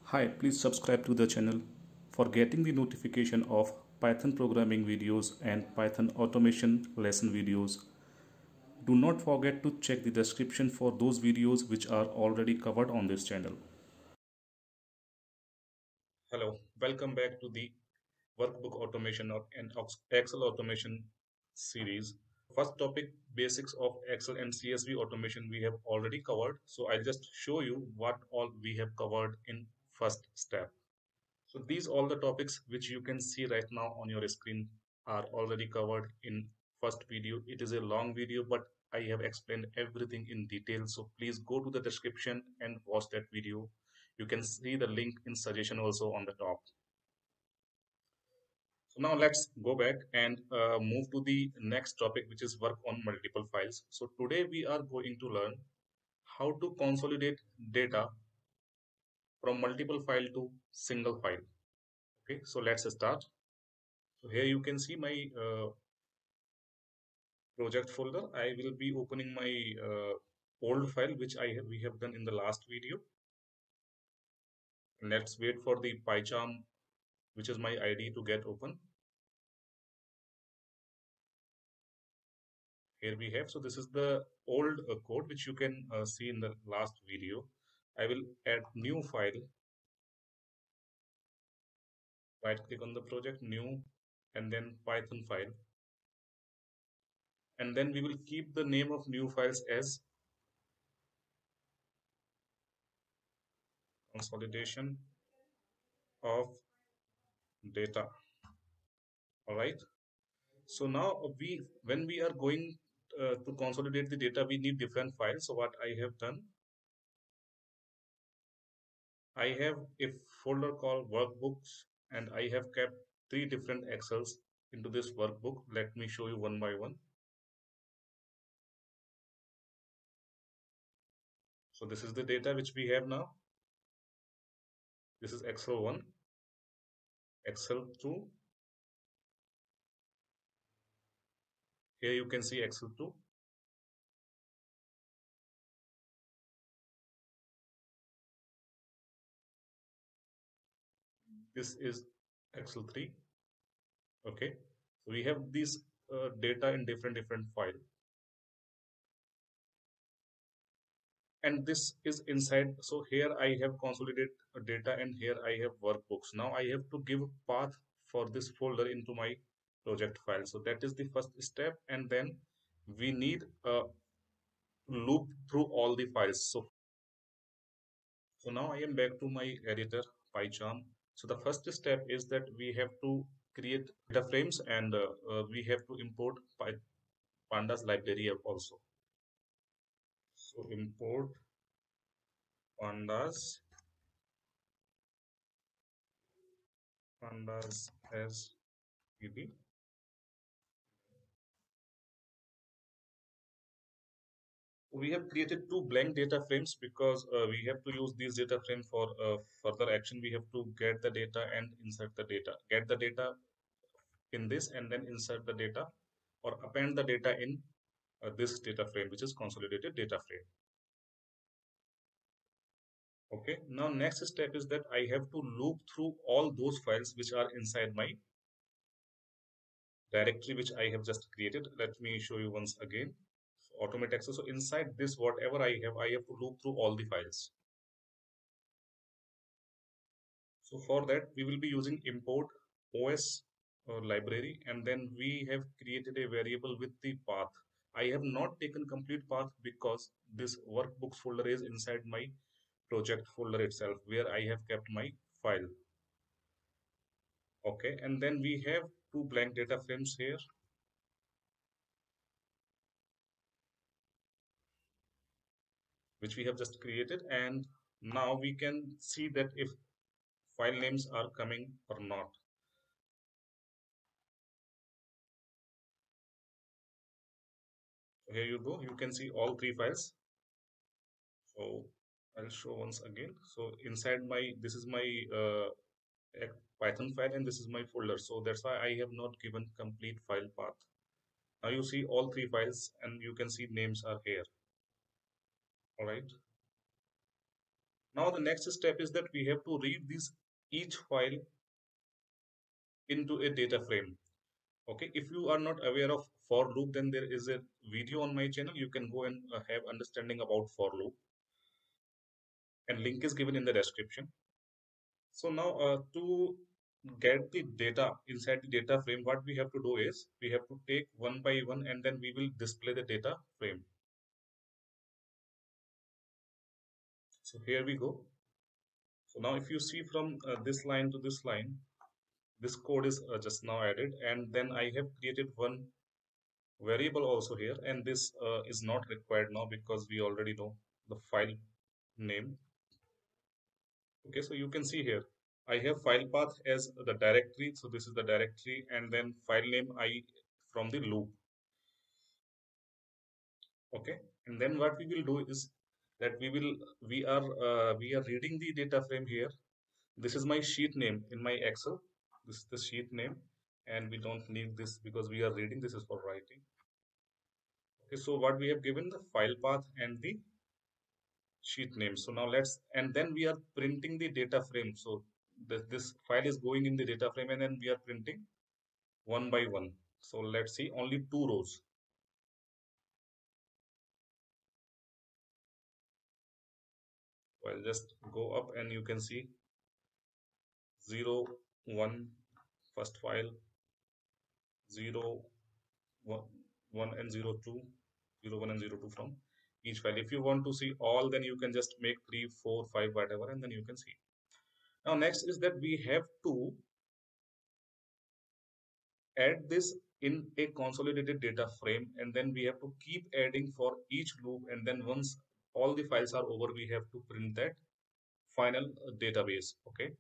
Hi, please subscribe to the channel for getting the notification of Python programming videos and Python automation lesson videos. Do not forget to check the description for those videos which are already covered on this channel. Hello, welcome back to the workbook automation and Excel automation series. First topic, basics of Excel and CSV automation we have already covered. So I'll just show you what all we have covered in first step. So these all the topics which you can see right now on your screen are already covered in first video. It is a long video, but I have explained everything in detail. So please go to the description and watch that video. You can see the link in suggestion also on the top. So now let's go back and move to the next topic, which is work on multiple files. So today we are going to learn how to consolidate data from multiple file to single file. Okay, so let's start. So here you can see my project folder. I will be opening my old file which we have done in the last video. Let's wait for the PyCharm, which is my ID, to get open. Here we have. So this is the old code which you can see in the last video. I will add new file. Right click on the project, new, and then Python file. And then we will keep the name of new files as consolidation of data. All right. So now when we are going to consolidate the data, we need different files. So what I have done, I have a folder called workbooks, and I have kept three different Excels into this workbook. Let me show you one by one. So this is the data which we have now. This is Excel 1, Excel 2. Here you can see Excel 2. This is Excel 3. Okay. So we have these data in different files. And this is inside. So here I have consolidated data, and here I have workbooks. Now I have to give path for this folder into my project file. So that is the first step, and then we need a loop through all the files. So now I am back to my editor, PyCharm. So the first step is that we have to create data frames, and we have to import pandas library also. So import pandas as pd. We have created two blank data frames because we have to use these data frame for further action. We have to get the data and insert the data, get the data in this, and then insert the data or append the data in this data frame, which is consolidated data frame. Okay, now next step is that I have to loop through all those files which are inside my directory which I have just created. Let me show you once again. So automate access. So inside this, whatever I have to loop through all the files. So for that, we will be using import OS library, and then we have created a variable with the path. I have not taken complete path because this workbooks folder is inside my project folder itself, where I have kept my file. Okay, and then we have two blank data frames here. Which we have just created, and now we can see that if file names are coming or not. So here you go, you can see all three files. So I'll show once again. So inside my, this is my Python file, and this is my folder. So that's why I have not given complete file path. Now you see all three files, and you can see names are here. All right. Now the next step is that we have to read this each file into a data frame. Okay, if you are not aware of for loop, then there is a video on my channel. You can go and have understanding about for loop, and link is given in the description. So now to get the data inside the data frame, what we have to do is we have to take one by one and then we will display the data frame. So here we go. So now if you see from this line to this line, this code is just now added, and then I have created one variable also here, and this is not required now because we already know the file name. Okay, so you can see here I have file path as the directory, so this is the directory, and then file name I from the loop. Okay, and then what we will do is that we are reading the data frame here. This is my sheet name in my Excel. This is the sheet name, and we don't need this because we are reading. This is for writing. Okay, so what we have given the file path and the sheet name. So now let's, and then we are printing the data frame. So this file is going in the data frame, and then we are printing one by one. So let's see only two rows. So I'll just go up and you can see 0, 1, first file, 0, 1, 1 and 0, 2, 0, 1 and 0, 2 from each file. If you want to see all, then you can just make 3, 4, 5, whatever, and then you can see. Now next is that we have to add this in a consolidated data frame, and then we have to keep adding for each loop, and then once all the files are over, we have to print that final database.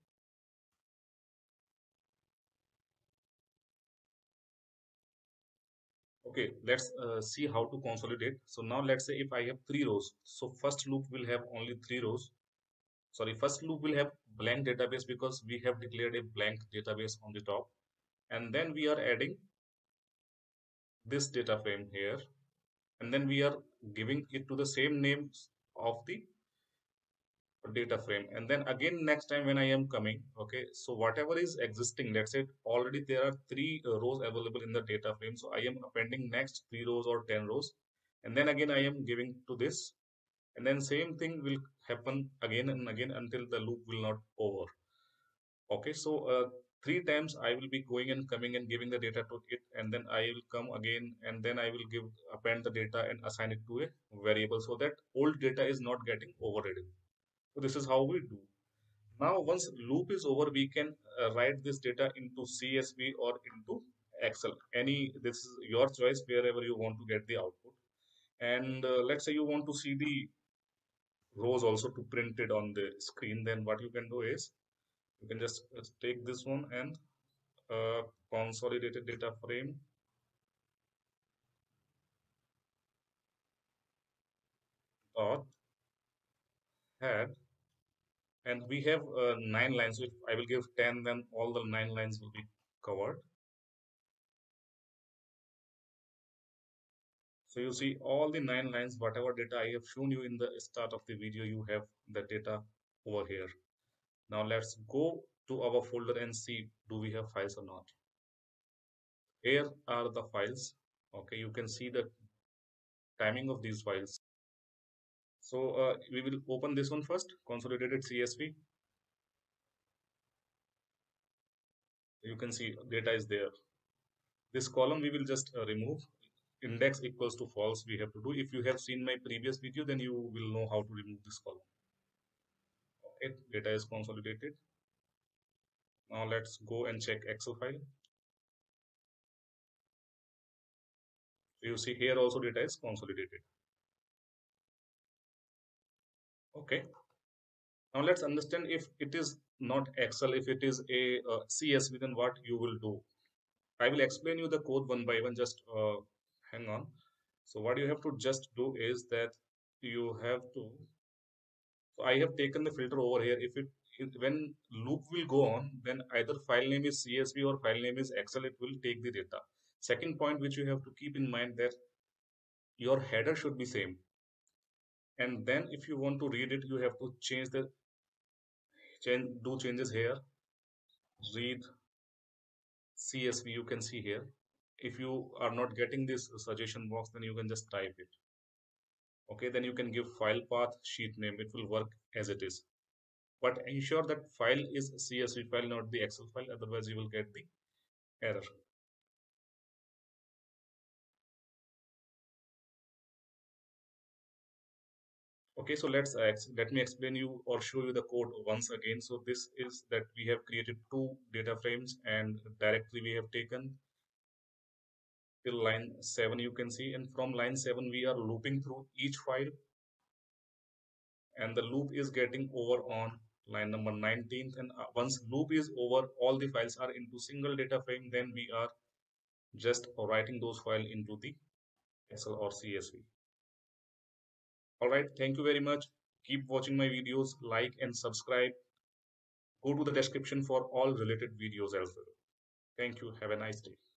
Okay, let's see how to consolidate. So now let's say if I have three rows, so first loop will have only three rows. Sorry, first loop will have blank database because we have declared a blank database on the top, and then we are adding this data frame here, and then we are giving it to the same names of the data frame. And then again next time when I am coming, okay, so whatever is existing, let's say already there are three rows available in the data frame, so I am appending next three rows or 10 rows, and then again I am giving to this, and then same thing will happen again and again until the loop will not over. Okay, so three times I will be going and coming and giving the data to it, and then I will come again, and then I will give append the data and assign it to a variable so that old data is not getting overridden. So this is how we do. Now, once loop is over, we can write this data into CSV or into Excel. This is your choice wherever you want to get the output. And let's say you want to see the rows also to print it on the screen. Then what you can do is you can just take this one and uh, consolidated data frame dot head, and we have 9 lines. So if I will give 10, then all the 9 lines will be covered. So you see all the 9 lines, whatever data I have shown you in the start of the video, you have the data over here. Now let's go to our folder and see do we have files or not. Here are the files. Okay, you can see the timing of these files. So we will open this one first, consolidated CSV. You can see data is there. This column we will just remove. Index equals to false we have to do. If you have seen my previous video, then you will know how to remove this column. Okay, data is consolidated. Now let's go and check Excel file. So you see here also data is consolidated. Okay. Now let's understand if it is not Excel, if it is a CSV, then what you will do. I will explain you the code one by one. Just hang on. So what you have to just do is that you have to. So I have taken the filter over here. When loop will go on, then either file name is CSV or file name is Excel, it will take the data. Second point which you have to keep in mind that your header should be same, and then if you want to read it, you have to change the do changes here. Read CSV, you can see here. If you are not getting this suggestion box, then you can just type it. Okay, then you can give file path, sheet name. It will work as it is. But ensure that file is CSV file, not the Excel file. Otherwise, you will get the error. Okay, so let me explain you or show you the code once again. So this is that we have created two data frames and directly we have taken till line 7, you can see, and from line 7 we are looping through each file, and the loop is getting over on line number 19th, and once loop is over, all the files are into single data frame, then we are just writing those files into the Excel or CSV. All right, thank you very much. Keep watching my videos, like and subscribe. Go to the description for all related videos as well. Thank you. Have a nice day.